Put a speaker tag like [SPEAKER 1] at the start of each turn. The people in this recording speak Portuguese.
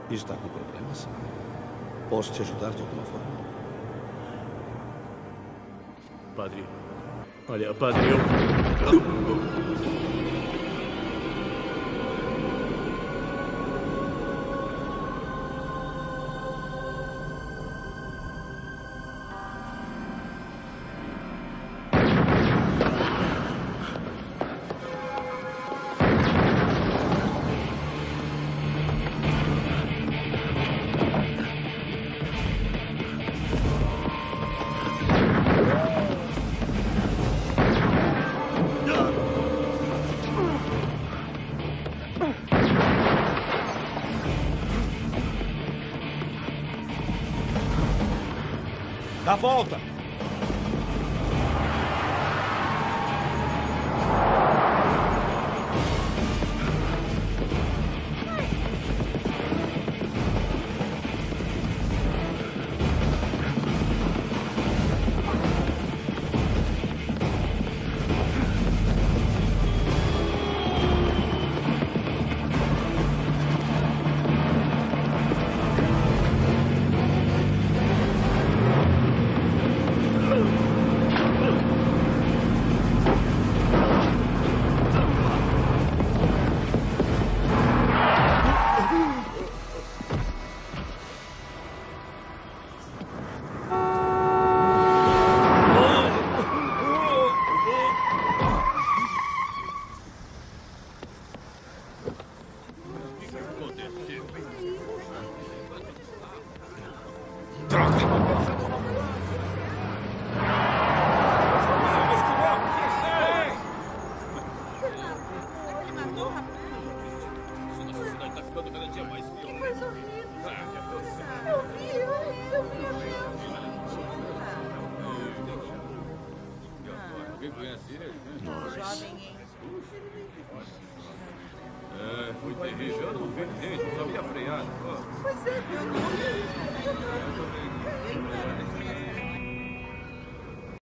[SPEAKER 1] Está com problemas? Posso te ajudar de alguma forma?
[SPEAKER 2] Padre. Olha, padre, eu...
[SPEAKER 1] Dá a volta!
[SPEAKER 3] Foi terrível. Eu não vi ninguém, não sabia frear.
[SPEAKER 4] Pois é, eu não vi.